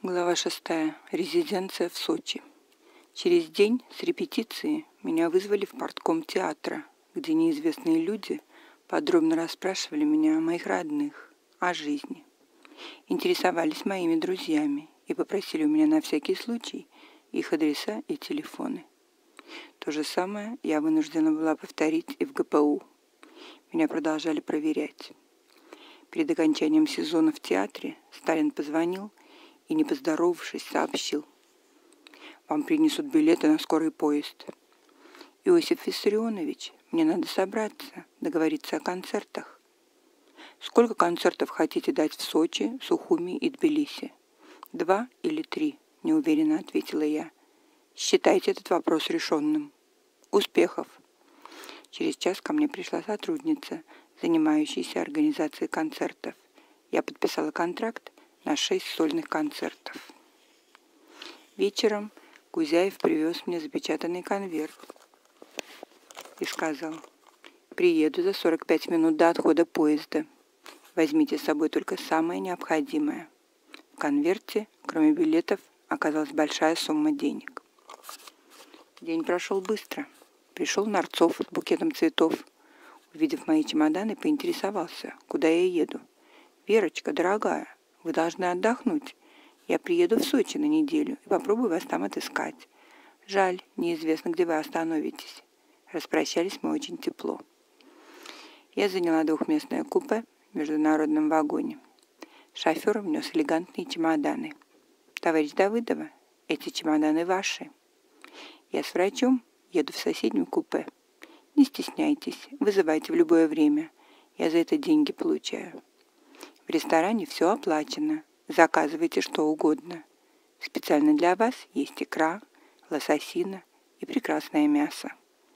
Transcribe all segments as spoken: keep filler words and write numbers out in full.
Глава шестая. Резиденция в Сочи. Через день с репетиции меня вызвали в партком театра, где неизвестные люди подробно расспрашивали меня о моих родных, о жизни. Интересовались моими друзьями и попросили у меня на всякий случай их адреса и телефоны. То же самое я вынуждена была повторить и в гэ пэ у. Меня продолжали проверять. Перед окончанием сезона в театре Сталин позвонил и, не поздоровавшись, сообщил: «Вам принесут билеты на скорый поезд. Иосиф Виссарионович, мне надо собраться, договориться о концертах». «Сколько концертов хотите дать в Сочи, Сухуми и Тбилиси?» «Два или три», — неуверенно ответила я. «Считайте этот вопрос решенным. Успехов!» Через час ко мне пришла сотрудница, занимающаяся организацией концертов. Я подписала контракт на шесть сольных концертов. Вечером Кузяев привез мне запечатанный конверт и сказал: «Приеду за сорок пять минут до отхода поезда. Возьмите с собой только самое необходимое». В конверте, кроме билетов, оказалась большая сумма денег. День прошел быстро. Пришел Нарцов с букетом цветов. Увидев мои чемоданы, поинтересовался, куда я еду. «Верочка, дорогая, вы должны отдохнуть. Я приеду в Сочи на неделю и попробую вас там отыскать. Жаль, неизвестно, где вы остановитесь». Распрощались мы очень тепло. Я заняла двухместное купе в международном вагоне. Шофер внес элегантные чемоданы. «Товарищ Давыдова, эти чемоданы ваши. Я с врачом еду в соседнем купе. Не стесняйтесь, вызывайте в любое время. Я за это деньги получаю. В ресторане все оплачено. Заказывайте что угодно. Специально для вас есть икра, лососина и прекрасное мясо».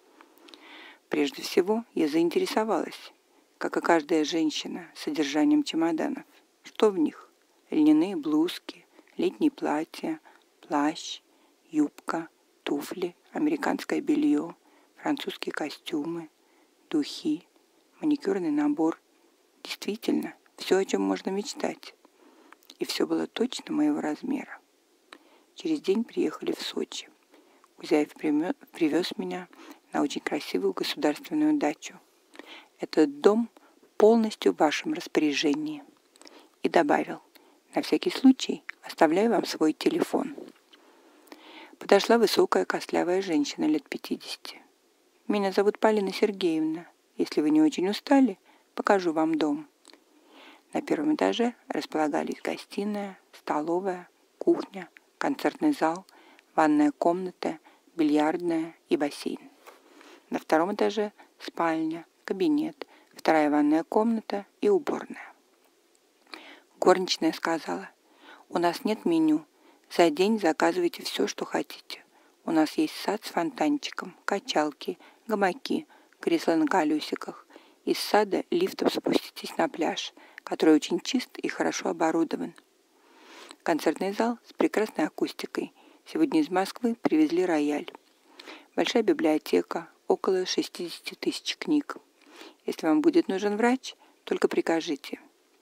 Прежде всего я заинтересовалась, как и каждая женщина, содержанием чемоданов. Что в них? Льняные блузки, летние платья, плащ, юбка, туфли, американское белье, французские костюмы, духи, маникюрный набор. Действительно, все, о чем можно мечтать. И все было точно моего размера. Через день приехали в Сочи. Кузяев привез меня на очень красивую государственную дачу. «Этот дом полностью в вашем распоряжении». И добавил: «На всякий случай оставляю вам свой телефон». Подошла высокая костлявая женщина лет пятидесяти. «Меня зовут Полина Сергеевна. Если вы не очень устали, покажу вам дом». На первом этаже располагались гостиная, столовая, кухня, концертный зал, ванная комната, бильярдная и бассейн. На втором этаже спальня, кабинет, вторая ванная комната и уборная. Горничная сказала: «У нас нет меню. За день заказывайте все, что хотите. У нас есть сад с фонтанчиком, качалки, гамаки, кресла на колесиках. Из сада лифтом спуститесь на пляж, который очень чист и хорошо оборудован. Концертный зал с прекрасной акустикой. Сегодня из Москвы привезли рояль. Большая библиотека, около шестьдесят тысяч книг. Если вам будет нужен врач, только прикажите».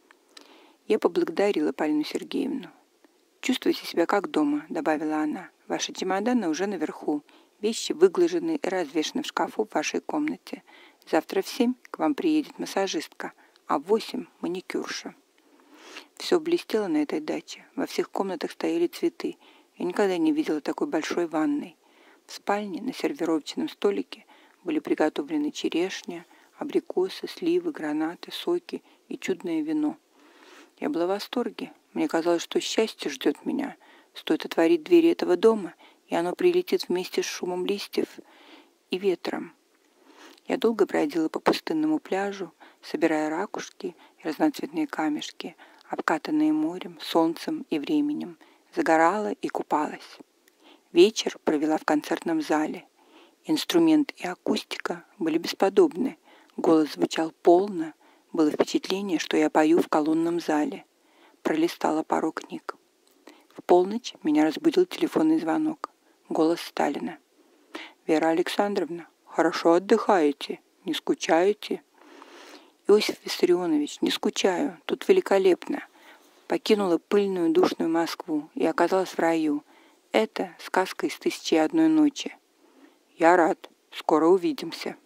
Я поблагодарила Полину Сергеевну. «Чувствуйте себя как дома», — добавила она. «Ваши чемоданы уже наверху. Вещи выглажены и развешаны в шкафу в вашей комнате. Завтра в семь к вам приедет массажистка, а в восемь — маникюрша». Все блестело на этой даче. Во всех комнатах стояли цветы. Я никогда не видела такой большой ванной. В спальне на сервировочном столике были приготовлены черешня, абрикосы, сливы, гранаты, соки и чудное вино. Я была в восторге. Мне казалось, что счастье ждет меня. Стоит отворить двери этого дома, и оно прилетит вместе с шумом листьев и ветром. Я долго бродила по пустынному пляжу, собирая ракушки и разноцветные камешки, обкатанные морем, солнцем и временем, загорала и купалась. Вечер провела в концертном зале. Инструмент и акустика были бесподобны. Голос звучал полно. Было впечатление, что я пою в колонном зале. Пролистала пару книг. В полночь меня разбудил телефонный звонок. Голос Сталина. «Вера Александровна, хорошо отдыхаете? Не скучаете?» «Иосиф Виссарионович, не скучаю. Тут великолепно. Покинула пыльную душную Москву и оказалась в раю. Это сказка из «Тысячи и одной ночи». Я рад. Скоро увидимся.